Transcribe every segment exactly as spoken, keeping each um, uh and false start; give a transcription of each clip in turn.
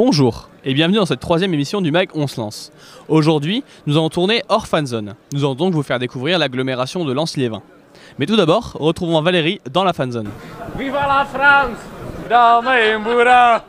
Bonjour et bienvenue dans cette troisième émission du mag On se lance. Aujourd'hui, nous allons tourner hors fan zone. Nous allons donc vous faire découvrir l'agglomération de Lens-Liévin. Mais tout d'abord, retrouvons Valérie dans la fan zone. Viva la France! Dame Mbura!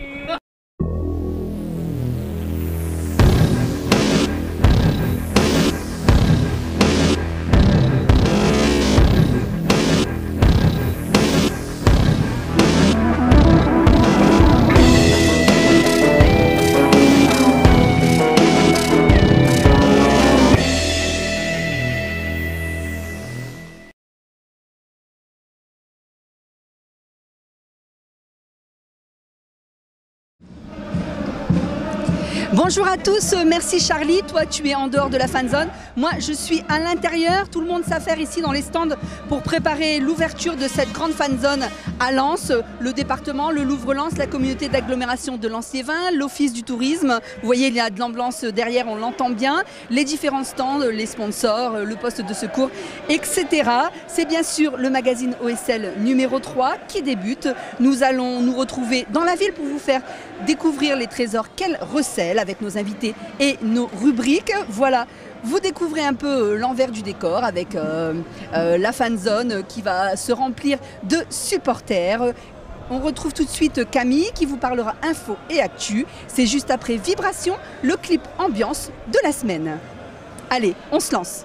Bonjour à tous, merci Charlie, toi tu es en dehors de la fan zone, moi je suis à l'intérieur, tout le monde s'affaire ici dans les stands pour préparer l'ouverture de cette grande fan zone à Lens, le département, le Louvre-Lens, la communauté d'agglomération de Lens-Liévin, l'office du tourisme, vous voyez il y a de l'ambiance derrière, on l'entend bien, les différents stands, les sponsors, le poste de secours, et cetera. C'est bien sûr le magazine O S L numéro trois qui débute, nous allons nous retrouver dans la ville pour vous faire découvrir les trésors qu'elle recèle avec nos invités et nos rubriques. Voilà, vous découvrez un peu l'envers du décor avec euh, euh, la fan zone qui va se remplir de supporters. On retrouve tout de suite Camille qui vous parlera info et actu. C'est juste après Vibration, le clip ambiance de la semaine. Allez, on se lance.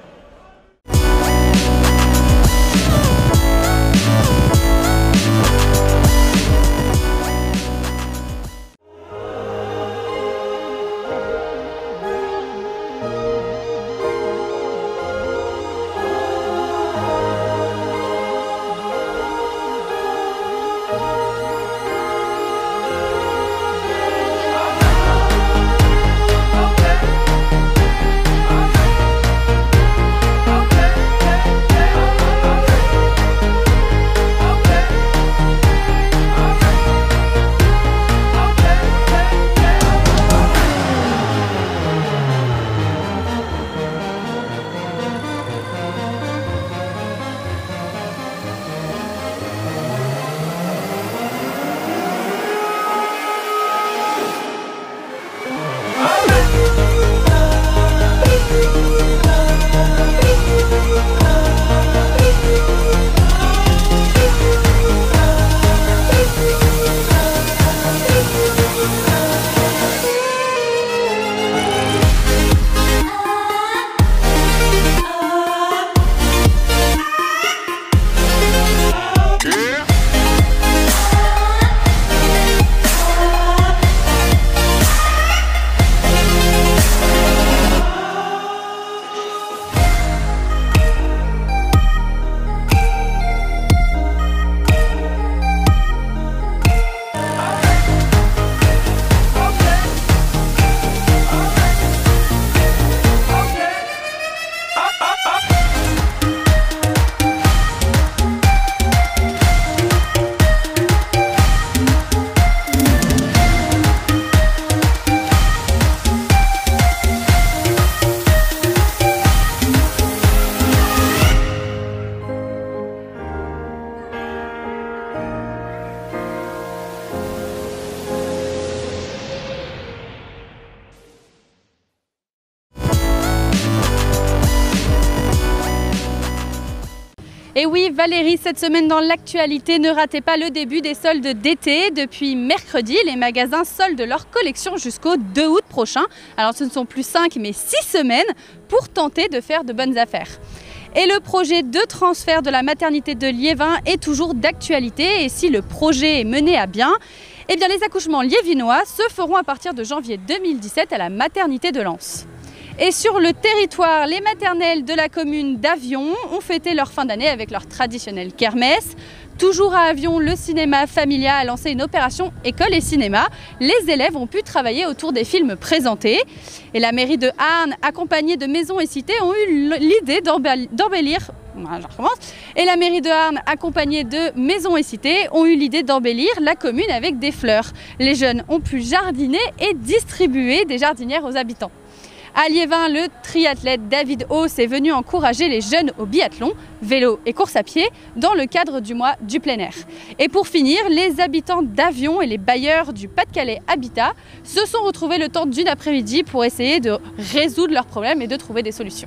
Et oui Valérie, cette semaine dans l'actualité, ne ratez pas le début des soldes d'été. Depuis mercredi, les magasins soldent leur collection jusqu'au deux août prochain. Alors ce ne sont plus cinq mais six semaines pour tenter de faire de bonnes affaires. Et le projet de transfert de la maternité de Liévin est toujours d'actualité. Et si le projet est mené à bien, eh bien les accouchements liévinois se feront à partir de janvier deux mille dix-sept à la maternité de Lens. Et sur le territoire, les maternelles de la commune d'Avion ont fêté leur fin d'année avec leur traditionnelle kermesse. Toujours à Avion, le cinéma Familia a lancé une opération école et cinéma. Les élèves ont pu travailler autour des films présentés. Et la mairie de Arnes, accompagnée de Maisons et Cités, ont eu l'idée d'embellir. Je recommence. Et la mairie de Arnes, accompagnée de Maisons et Cités, ont eu l'idée d'embellir la commune avec des fleurs. Les jeunes ont pu jardiner et distribuer des jardinières aux habitants. À Liévin, le triathlète David Hauss est venu encourager les jeunes au biathlon, vélo et course à pied dans le cadre du mois du plein air. Et pour finir, les habitants d'Avion et les bailleurs du Pas-de-Calais Habitat se sont retrouvés le temps d'une après-midi pour essayer de résoudre leurs problèmes et de trouver des solutions.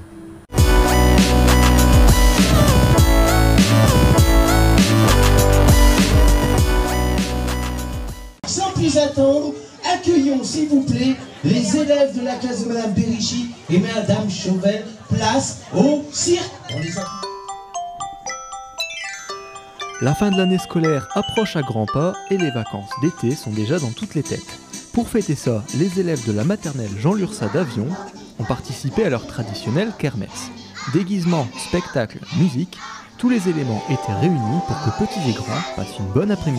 Sans plus attendre, accueillons s'il vous plaît les élèves de la classe de Madame Berichi et Madame Chauvel. Place au cirque. On les a... La fin de l'année scolaire approche à grands pas et les vacances d'été sont déjà dans toutes les têtes. Pour fêter ça, les élèves de la maternelle Jean Lursa d'Avion ont participé à leur traditionnelle kermesse. Déguisement, spectacle, musique, tous les éléments étaient réunis pour que petits et grands passent une bonne après-midi.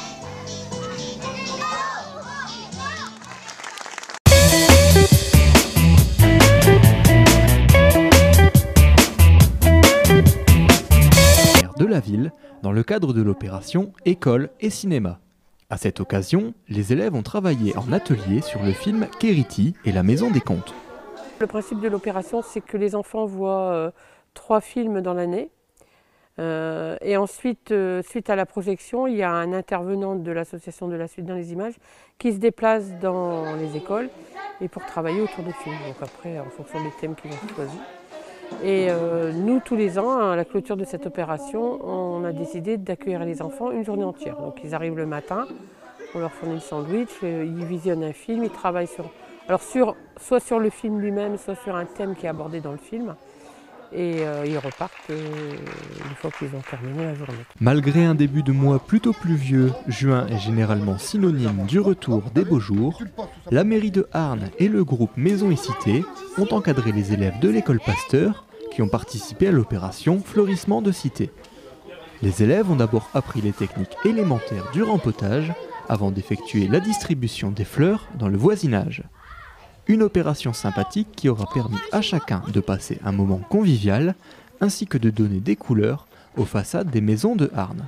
De la ville, dans le cadre de l'opération École et Cinéma. À cette occasion, les élèves ont travaillé en atelier sur le film Kériti et la Maison des Contes. Le principe de l'opération, c'est que les enfants voient euh, trois films dans l'année. Euh, et ensuite, euh, suite à la projection, il y a un intervenant de l'association de la Suite dans les images qui se déplace dans les écoles et pour travailler autour des films. Donc après, en fonction des thèmes qu'ils ont choisis. Et euh, nous, tous les ans, à la clôture de cette opération, on a décidé d'accueillir les enfants une journée entière. Donc ils arrivent le matin, on leur fournit le sandwich, ils visionnent un film, ils travaillent sur, alors sur, soit sur le film lui-même, soit sur un thème qui est abordé dans le film. Et euh, ils repartent euh, une fois qu'ils ont terminé la journée. Malgré un début de mois plutôt pluvieux, juin est généralement synonyme du retour des beaux jours, la mairie de Arnes et le groupe Maison et Cité ont encadré les élèves de l'école Pasteur qui ont participé à l'opération Fleurissement de Cité. Les élèves ont d'abord appris les techniques élémentaires du rempotage avant d'effectuer la distribution des fleurs dans le voisinage. Une opération sympathique qui aura permis à chacun de passer un moment convivial ainsi que de donner des couleurs aux façades des maisons de Arnes.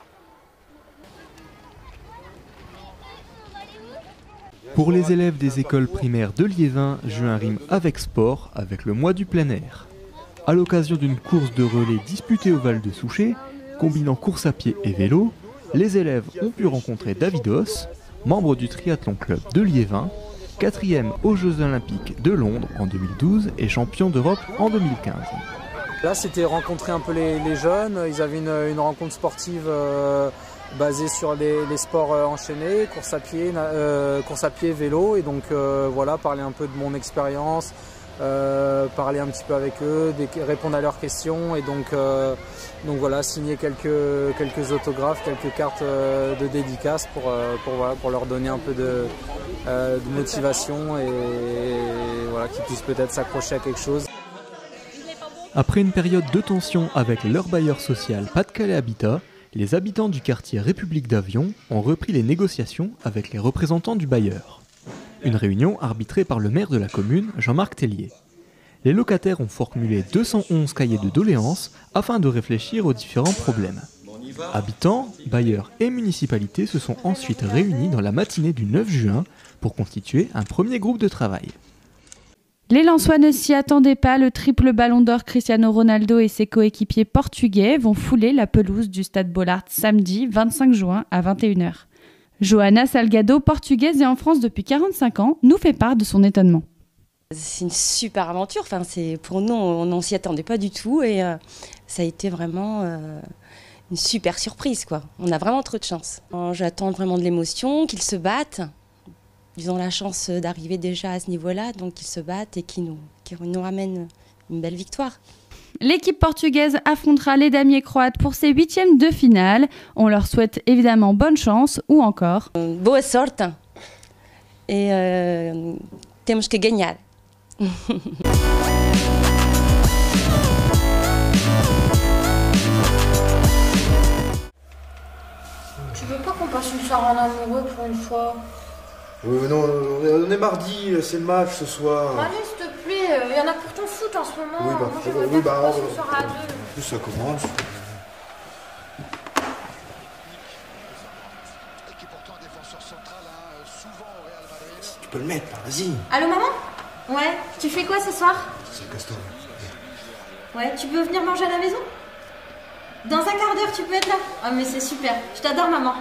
Pour les élèves des écoles primaires de Liévin, juin rime avec sport avec le mois du plein air. À l'occasion d'une course de relais disputée au Val de Souchet, combinant course à pied et vélo, les élèves ont pu rencontrer David Hauss, membre du triathlon club de Liévin, quatrième aux Jeux Olympiques de Londres en deux mille douze et champion d'Europe en deux mille quinze. Là, c'était rencontrer un peu les, les jeunes. Ils avaient une, une rencontre sportive euh, basée sur les, les sports euh, enchaînés, course à pied, euh, course à pied, vélo. Et donc euh, voilà, parler un peu de mon expérience, euh, parler un petit peu avec eux, des, répondre à leurs questions. Et donc, euh, donc voilà, signer quelques, quelques autographes, quelques cartes euh, de dédicace pour, euh, pour, voilà, pour leur donner un peu de... Euh, de motivation et, et voilà, qu'ils puissent peut-être s'accrocher à quelque chose. Après une période de tension avec leur bailleur social Pas-de-Calais Habitat, les habitants du quartier République d'Avion ont repris les négociations avec les représentants du bailleur. Une réunion arbitrée par le maire de la commune, Jean-Marc Tellier. Les locataires ont formulé deux cent onze cahiers de doléances afin de réfléchir aux différents problèmes. Habitants, bailleurs et municipalités se sont ensuite réunis dans la matinée du neuf juin pour constituer un premier groupe de travail. Les Lensois ne s'y attendaient pas, le triple ballon d'or Cristiano Ronaldo et ses coéquipiers portugais vont fouler la pelouse du Stade Bollaert samedi vingt-cinq juin à vingt et une heures. Johanna Salgado, portugaise et en France depuis quarante-cinq ans, nous fait part de son étonnement. C'est une super aventure, enfin, c'est, pour nous on n'en s'y attendait pas du tout et euh, ça a été vraiment... Euh une super surprise, quoi. On a vraiment trop de chance. J'attends vraiment de l'émotion, qu'ils se battent. Ils ont la chance d'arriver déjà à ce niveau-là, donc qu'ils se battent et qu'ils nous, qu'ils nous ramènent une belle victoire. L'équipe portugaise affrontera les damiers croates pour ses huitièmes de finale. On leur souhaite évidemment bonne chance ou encore... Boa sorte et euh, temos que ganhar. Tu veux pas qu'on passe une soirée en amoureux pour une fois? Oui, mais non, on est mardi, c'est le match ce soir. Allez, s'il te plaît, il y en a pour ton foot en ce moment. Oui, bah, moi, j'aimerais oui, bien bah, qu'on passe on- une soirée à deux. En plus, ça commence. Tu peux le mettre, là, vas-y. Allô, maman? Ouais, tu fais quoi ce soir? C'est le castor. Ouais, tu peux venir manger à la maison? Dans un quart d'heure, tu peux être là? Ah, mais c'est super. Je t'adore, maman.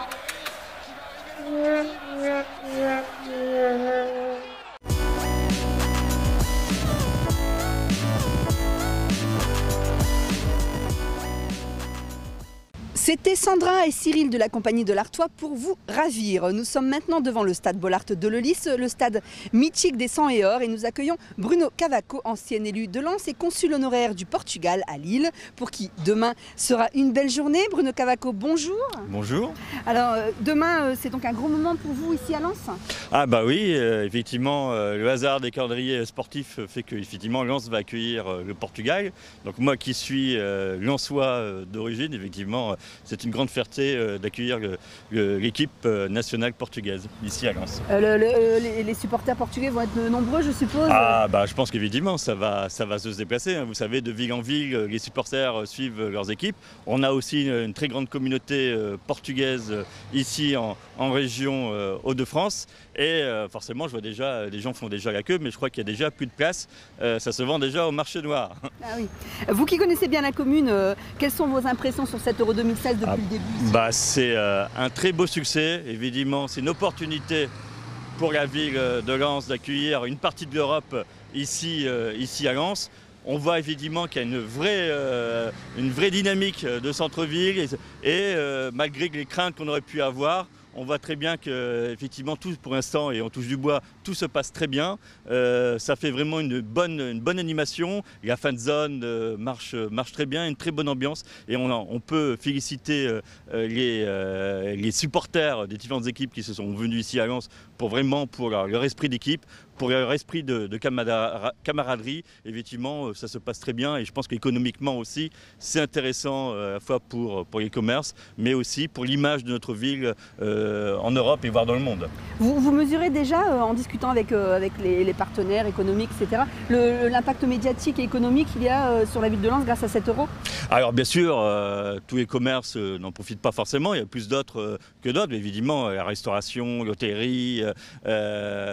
C'était Sandra et Cyril de la compagnie de l'Artois pour vous ravir. Nous sommes maintenant devant le stade Bollaert de Leulis, le stade mythique des Sang et Or, et nous accueillons Bruno Cavaco, ancien élu de Lens et consul honoraire du Portugal à Lille, pour qui demain sera une belle journée. Bruno Cavaco, bonjour. Bonjour. Alors demain, c'est donc un gros moment pour vous ici à Lens? Ah bah oui, euh, effectivement, euh, le hasard des calendriers sportifs fait que effectivement Lens va accueillir euh, le Portugal. Donc moi qui suis euh, lensois euh, d'origine, effectivement, c'est une grande fierté euh, d'accueillir l'équipe euh, nationale portugaise ici à Lens. Euh, le, le, les, les supporters portugais vont être nombreux, je suppose? Ah bah je pense qu'évidemment ça va, ça va se déplacer. Hein. Vous savez, de ville en ville, les supporters suivent leurs équipes. On a aussi une, une très grande communauté euh, portugaise euh, ici en, en région euh, Hauts-de-France. Et euh, forcément, je vois déjà, les gens font déjà la queue, mais je crois qu'il y a déjà plus de place. Euh, ça se vend déjà au marché noir. Ah oui. Vous qui connaissez bien la commune, euh, quelles sont vos impressions sur cet Euro deux mille seize depuis ah, le début? bah, C'est euh, un très beau succès. Évidemment, c'est une opportunité pour la ville de Lens d'accueillir une partie de l'Europe ici, euh, ici à Lens. On voit évidemment qu'il y a une vraie, euh, une vraie dynamique de centre-ville et, et euh, malgré les craintes qu'on aurait pu avoir, on voit très bien que, effectivement, tout pour l'instant, et on touche du bois, tout se passe très bien. Euh, ça fait vraiment une bonne, une bonne animation. La fan zone euh, marche, marche très bien, une très bonne ambiance. Et on, on peut féliciter euh, les, euh, les supporters des différentes équipes qui se sont venus ici à Lens pour vraiment pour leur, leur esprit d'équipe, pour leur esprit de, de camaraderie. Effectivement, ça se passe très bien et je pense qu'économiquement aussi, c'est intéressant à la fois pour, pour les commerces, mais aussi pour l'image de notre ville euh, en Europe et voire dans le monde. Vous, vous mesurez déjà, euh, en discutant avec, euh, avec les, les partenaires économiques, et cetera, l'impact médiatique et économique qu'il y a euh, sur la ville de Lens grâce à cet euro? Alors bien sûr, euh, tous les commerces euh, n'en profitent pas forcément, il y a plus d'autres euh, que d'autres, évidemment, la restauration, l'hôtellerie, euh,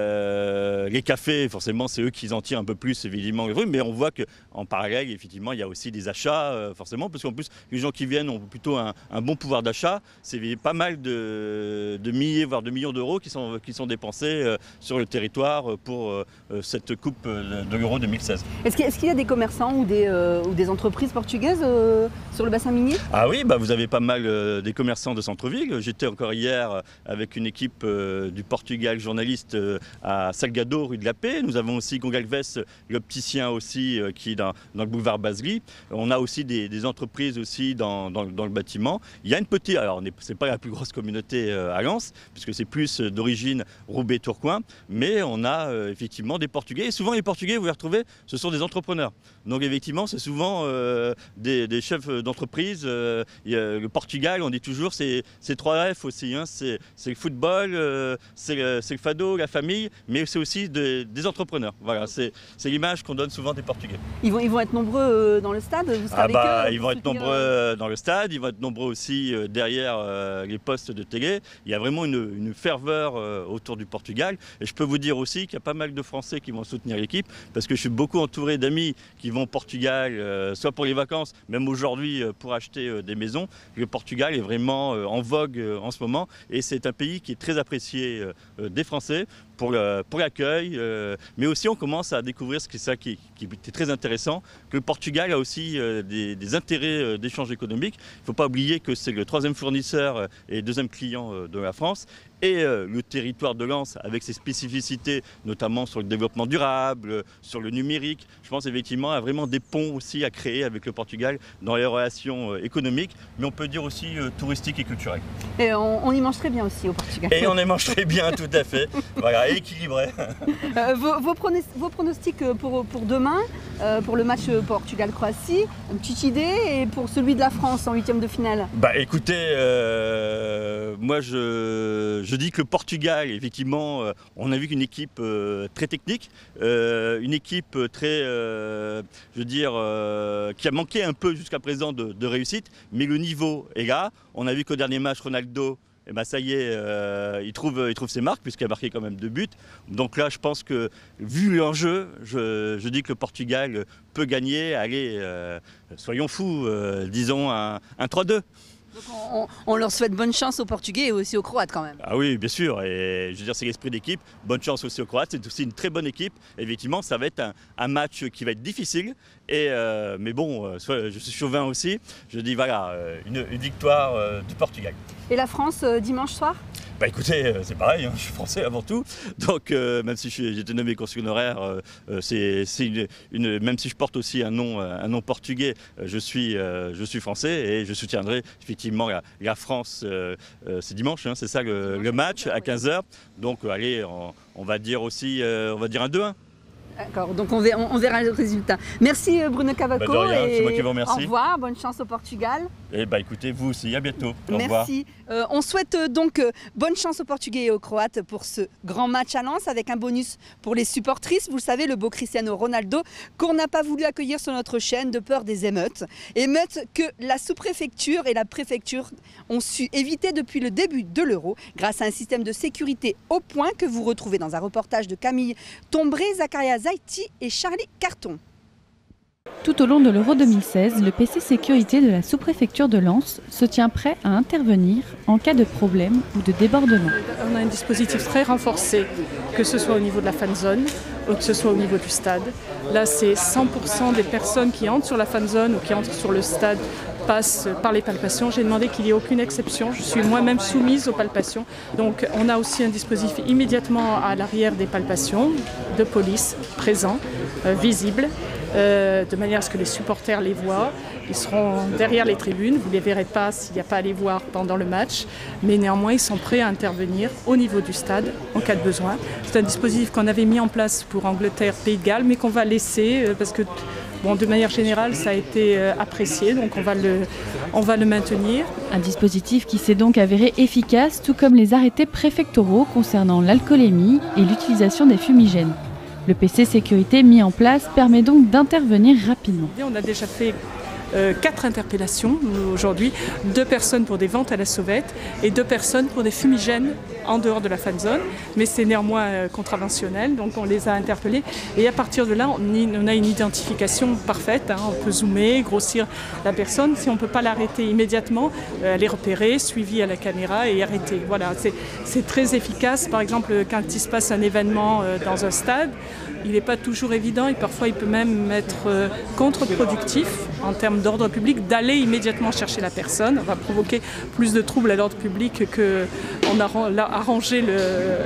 euh, les cafés, forcément c'est eux qui en tirent un peu plus évidemment, mais on voit qu'en parallèle, effectivement, il y a aussi des achats, euh, forcément, parce qu'en plus les gens qui viennent ont plutôt un, un bon pouvoir d'achat, c'est pas mal de, de milliers, voire de millions d'euros qui sont, qui sont dépensés euh, sur le territoire pour euh, cette Coupe de l'Euro deux mille seize. Est-ce qu'il y, est qu'il y a des commerçants ou des, euh, ou des entreprises portugaises euh, sur le bassin minier? Ah oui, bah vous avez pas mal euh, des commerçants de centre-ville. J'étais encore hier avec une équipe euh, du Portugal, journaliste euh, à Salgado, rue de la Paix. Nous avons aussi Gonçalves, l'opticien aussi, euh, qui est dans, dans le boulevard Basely. On a aussi des, des entreprises aussi dans, dans, dans le bâtiment. Il y a une petite, alors c'est pas la plus grosse communauté euh, à Lens, puisque c'est plus euh, d'origine Roubaix-Tourcoing, mais on a euh, effectivement des Portugais. Et souvent les Portugais, vous les retrouvez, ce sont des entrepreneurs. Donc effectivement, c'est souvent euh, des, des chefs d'entreprise. Euh, le Portugal, on dit toujours, c'est trois F aussi. Hein, c'est le football, euh, c'est le, le fado, la famille, mais c'est aussi de, des entrepreneurs. Voilà, c'est l'image qu'on donne souvent des Portugais. Ils vont, ils vont être nombreux euh, dans le stade, vous serez ah avec bah, eux? Ils vont être nombreux euh, dans le stade, ils vont être nombreux aussi euh, derrière euh, les postes de télé. Il y a vraiment une, une ferveur euh, autour du Portugal. Et je peux vous dire aussi qu'il y a pas mal de Français qui vont soutenir l'équipe, parce que je suis beaucoup entouré d'amis qui vont au Portugal, euh, soit pour les vacances, même aujourd'hui euh, pour acheter euh, des maisons. Le Portugal est vraiment euh, en vogue euh, en ce moment et c'est un pays qui est très apprécié euh, des Français pour l'accueil, euh, mais aussi on commence à découvrir ce qui est ça qui, qui est très intéressant, que le Portugal a aussi euh, des, des intérêts euh, d'échange économique. Il ne faut pas oublier que c'est le troisième fournisseur euh, et deuxième client euh, de la France. Et euh, le territoire de Lens, avec ses spécificités, notamment sur le développement durable, euh, sur le numérique, je pense effectivement à vraiment des ponts aussi à créer avec le Portugal dans les relations euh, économiques, mais on peut dire aussi euh, touristiques et culturelles. Et on, on y mange très bien aussi au Portugal. Et on y mange très bien, tout à fait. Voilà, équilibré. Euh, vos, vos, pronos, vos pronostics pour, pour demain, euh, pour le match Portugal-Croatie, une petite idée, et pour celui de la France en huitième de finale? Bah écoutez, euh, moi je, je dis que le Portugal, effectivement, euh, on a vu qu'une équipe euh, très technique, euh, une équipe très, euh, je veux dire, euh, qui a manqué un peu jusqu'à présent de, de réussite, mais le niveau est là. On a vu qu'au dernier match, Ronaldo et ben ça y est, euh, il, trouve, il trouve ses marques puisqu'il a marqué quand même deux buts. Donc là, je pense que, vu l'enjeu, je, je dis que le Portugal peut gagner. Allez, euh, soyons fous, euh, disons un, un trois deux. Donc on, on leur souhaite bonne chance aux Portugais et aussi aux Croates quand même. Ah oui, bien sûr. Et je veux dire, c'est l'esprit d'équipe. Bonne chance aussi aux Croates. C'est aussi une très bonne équipe. Effectivement, ça va être un, un match qui va être difficile. Et euh, mais bon, euh, soit, je suis chauvin aussi. Je dis voilà, euh, une, une victoire euh, du Portugal. Et la France euh, dimanche soir? Bah écoutez, euh, c'est pareil, hein, je suis français avant tout, donc euh, même si j'ai été nommé consul honoraire, euh, c'est une, une, même si je porte aussi un nom, un nom portugais, euh, je, suis, euh, je suis français et je soutiendrai effectivement la, la France, euh, euh, c'est dimanche, hein, c'est ça le, le match à quinze heures, donc euh, allez, on, on va dire aussi, euh, on va dire un deux un. D'accord, donc on verra, on verra le résultat. Merci Bruno Cavaco. Bah de rien, et c'est moi qui vous remercie. Au revoir, bonne chance au Portugal. Et bah écoutez, vous aussi, à bientôt. Au Merci. Euh, on souhaite euh, donc euh, bonne chance aux Portugais et aux Croates pour ce grand match à Lens avec un bonus pour les supportrices. Vous le savez, le beau Cristiano Ronaldo qu'on n'a pas voulu accueillir sur notre chaîne de peur des émeutes. Émeutes que la sous-préfecture et la préfecture ont su éviter depuis le début de l'Euro grâce à un système de sécurité au point que vous retrouvez dans un reportage de Camille Tombré, Zakaria Zaiti et Charlie Carton. Tout au long de l'Euro deux mille seize, le P C sécurité de la sous-préfecture de Lens se tient prêt à intervenir en cas de problème ou de débordement. On a un dispositif très renforcé, que ce soit au niveau de la fan zone ou que ce soit au niveau du stade. Là, c'est cent pour cent des personnes qui entrent sur la fan zone ou qui entrent sur le stade passent par les palpations. J'ai demandé qu'il n'y ait aucune exception. Je suis moi-même soumise aux palpations. Donc on a aussi un dispositif immédiatement à l'arrière des palpations de police présent, euh, visible. Euh, de manière à ce que les supporters les voient. Ils seront derrière les tribunes, vous ne les verrez pas s'il n'y a pas à les voir pendant le match, mais néanmoins ils sont prêts à intervenir au niveau du stade en cas de besoin. C'est un dispositif qu'on avait mis en place pour Angleterre, Pays de Galles, mais qu'on va laisser euh, parce que bon, de manière générale ça a été euh, apprécié, donc on va, le, on va le maintenir. Un dispositif qui s'est donc avéré efficace, tout comme les arrêtés préfectoraux concernant l'alcoolémie et l'utilisation des fumigènes. Le P C sécurité mis en place permet donc d'intervenir rapidement. On a déjà fait euh, quatre interpellations aujourd'hui, deux personnes pour des ventes à la sauvette et deux personnes pour des fumigènes en dehors de la fan zone, mais c'est néanmoins euh, contraventionnel, donc on les a interpellés et à partir de là on, y, on a une identification parfaite, hein, on peut zoomer, grossir la personne, si on ne peut pas l'arrêter immédiatement, euh, elle est repérée, suivie à la caméra et arrêtée. Voilà, c'est très efficace, par exemple quand il se passe un événement euh, dans un stade, il n'est pas toujours évident et parfois il peut même être euh, contre-productif en termes d'ordre public d'aller immédiatement chercher la personne. On va provoquer plus de troubles à l'ordre public qu'on a arrangé le,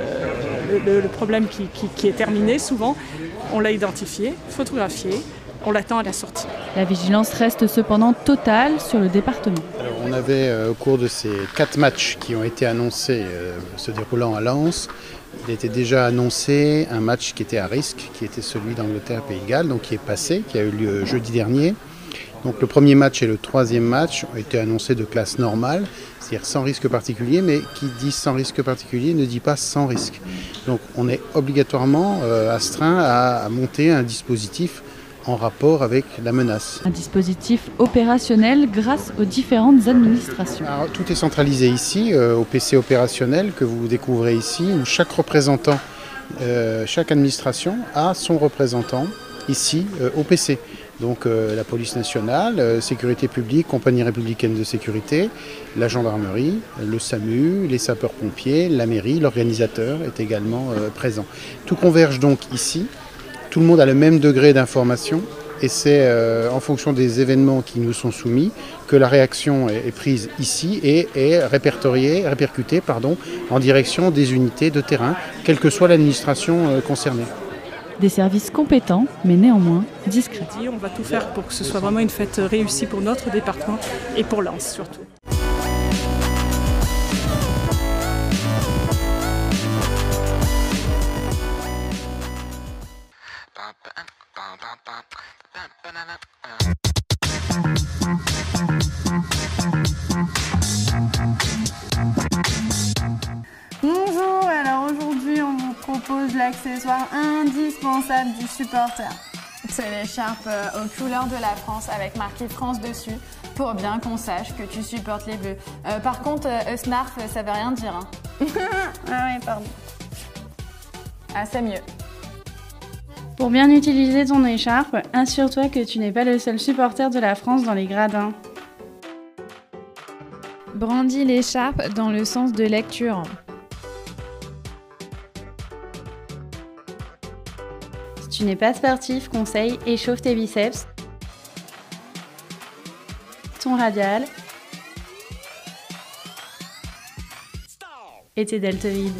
le, le problème qui, qui, qui est terminé souvent. On l'a identifié, photographié, on l'attend à la sortie. La vigilance reste cependant totale sur le département. Alors, on avait euh, au cours de ces quatre matchs qui ont été annoncés euh, se déroulant à Lens, il était déjà annoncé un match qui était à risque, qui était celui d'Angleterre-Pays de Galles, donc qui est passé, qui a eu lieu jeudi dernier. Donc le premier match et le troisième match ont été annoncés de classe normale, c'est-à-dire sans risque particulier, mais qui dit sans risque particulier ne dit pas sans risque. Donc on est obligatoirement euh, astreint à, à monter un dispositif en rapport avec la menace. Un dispositif opérationnel grâce aux différentes administrations. Alors, tout est centralisé ici, euh, au P C opérationnel que vous découvrez ici, où chaque représentant, euh, chaque administration a son représentant ici euh, au P C. Donc euh, la police nationale, euh, sécurité publique, compagnie républicaine de sécurité, la gendarmerie, le SAMU, les sapeurs-pompiers, la mairie, l'organisateur est également euh, présent. Tout converge donc ici. Tout le monde a le même degré d'information et c'est euh, en fonction des événements qui nous sont soumis que la réaction est, est prise ici et est répertoriée, répercutée pardon, en direction des unités de terrain, quelle que soit l'administration euh, concernée. Des services compétents, mais néanmoins discrets. On va tout faire pour que ce soit vraiment une fête réussie pour notre département et pour Lens surtout. Bonjour, alors aujourd'hui on vous propose l'accessoire indispensable du supporter. C'est l'écharpe euh, aux couleurs de la France avec marqué France dessus pour bien qu'on sache que tu supportes les Bleus. Euh, par contre, euh, Snarf, ça veut rien dire. Hein. Ah oui, pardon. Ah, c'est mieux. Pour bien utiliser ton écharpe, assure-toi que tu n'es pas le seul supporter de la France dans les gradins. Brandis l'écharpe dans le sens de lecture. Si tu n'es pas sportif, conseil, échauffe tes biceps, ton radial et tes deltoïdes.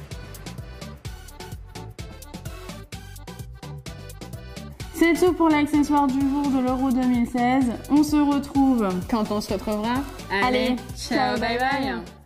C'est tout pour l'accessoire du jour de l'Euro deux mille seize. On se retrouve quand on se retrouvera. Allez, ciao, bye bye.